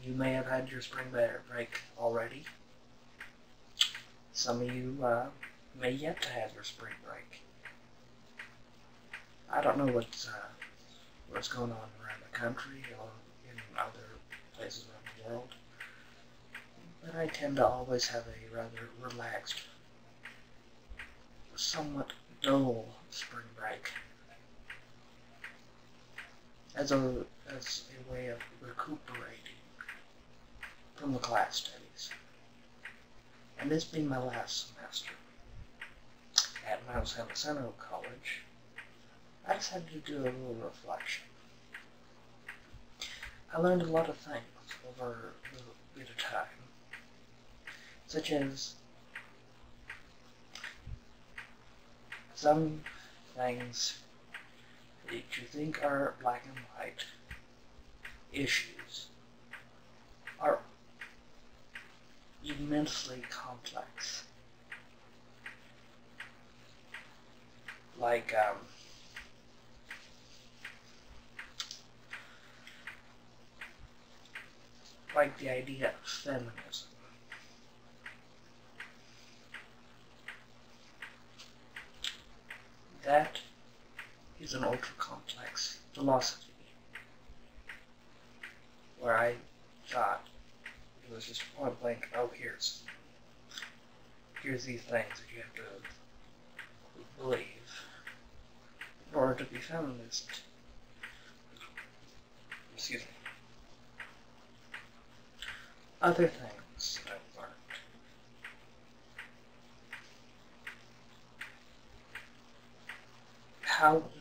You may have had your spring break already. Some of you may yet to have your spring break. I don't know what's going on around the country or in other places around the world, but I tend to always have a rather relaxed, somewhat dull spring break as a way of recuperating from the class studies. And this being my last semester at Mount San Jacinto College, I decided to do a little reflection. I learned a lot of things over a little bit of time, such as some things that you think are black and white issues are immensely complex. Like the idea of feminism. That is an ultra-complex philosophy where I thought it was just point blank, oh, here's these things that you have to believe in order to be feminist. Excuse me. Other things that I've learned. How